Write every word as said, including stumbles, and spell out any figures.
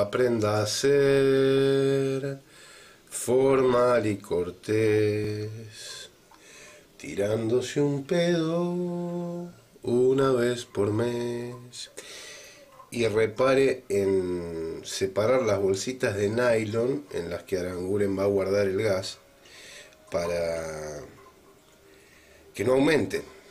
aprenda a ser formal y cortés, tirándose un pedo una vez por mes. Y repare en separar las bolsitas de nylon en las que Aranguren va a guardar el gas para que no aumente.